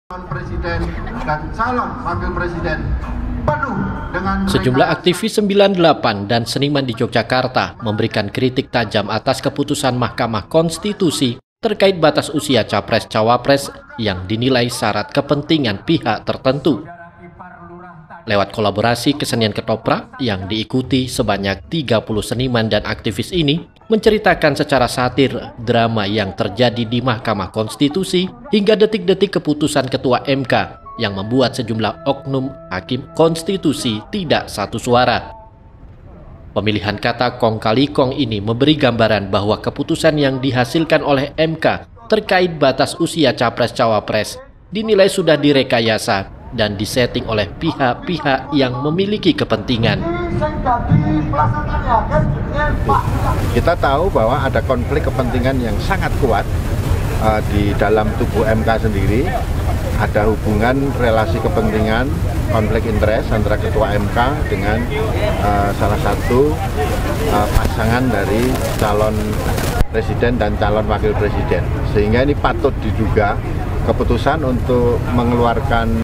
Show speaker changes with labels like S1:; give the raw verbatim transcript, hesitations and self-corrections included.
S1: calon presiden dan calon wakil presiden penuh dengan
S2: sejumlah aktivis sembilan delapan dan seniman di Yogyakarta memberikan kritik tajam atas keputusan Mahkamah Konstitusi terkait batas usia Capres-Cawapres yang dinilai syarat kepentingan pihak tertentu. Lewat kolaborasi kesenian ketoprak yang diikuti sebanyak tiga puluh seniman dan aktivis ini menceritakan secara satir drama yang terjadi di Mahkamah Konstitusi hingga detik-detik keputusan Ketua M K yang membuat sejumlah oknum hakim konstitusi tidak satu suara. Pemilihan kata kong kali kong ini memberi gambaran bahwa keputusan yang dihasilkan oleh M K terkait batas usia Capres-Cawapres dinilai sudah direkayasa dan disetting oleh pihak-pihak yang memiliki kepentingan.
S3: Kita tahu bahwa ada konflik kepentingan yang sangat kuat uh, di dalam tubuh M K sendiri. Ada hubungan relasi kepentingan, konflik interest antara Ketua M K dengan uh, salah satu uh, pasangan dari calon presiden dan calon wakil presiden. Sehingga ini patut diduga keputusan untuk mengeluarkan